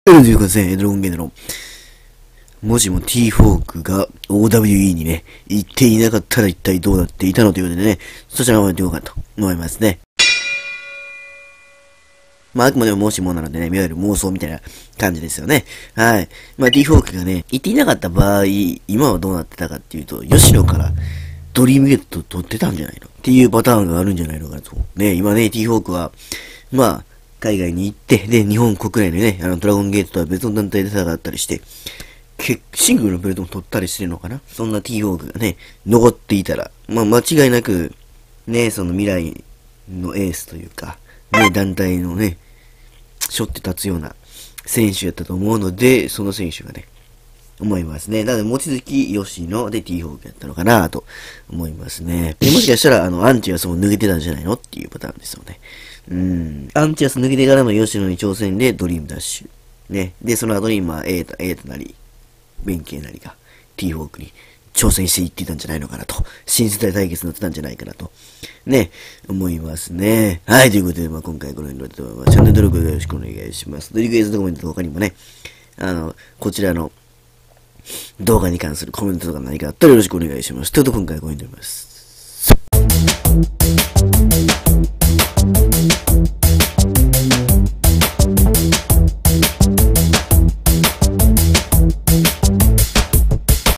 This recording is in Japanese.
ということで、ドラゴンゲートの、もしも T フォークが OWE にね、行っていなかったら一体どうなっていたのということでね、そちらをやっていこうかと思いますね。まあ、あくまでももしもなのでね、いわゆる妄想みたいな感じですよね。はい。まあ、T フォークがね、行っていなかった場合、今はどうなってたかっていうと、吉野からドリームゲート取ってたんじゃないのっていうパターンがあるんじゃないのかなと。ね、今ね、T フォークは、まあ、海外に行って、で、日本国内でね、ドラゴンゲートとは別の団体で戦ったりして、シングルのベルトも取ったりしてるのかな。そんな T フォークがね、残っていたら、まあ間違いなく、ね、その未来のエースというか、ね、団体のね、背負って立つような選手やったと思うので、その選手がね、思いますね。なので、望月吉野で T フォークやったのかなと思いますね。でもしかしたら、アンチアスも抜けてたんじゃないのっていうパターンですよね。アンチアス抜けてからの吉野に挑戦でドリームダッシュ。ね。で、その後に、まあ、A となり、弁慶なりが T フォークに挑戦していってたんじゃないのかなと。新世代対決になってたんじゃないかなと。ね、思いますね。はい、ということで、まあ今回この辺でチャンネル登録よろしくお願いします。リクエストコメントと他にもね、こちらの動画に関するコメントとか何かあったらよろしくお願いします。ということで今回ここになります。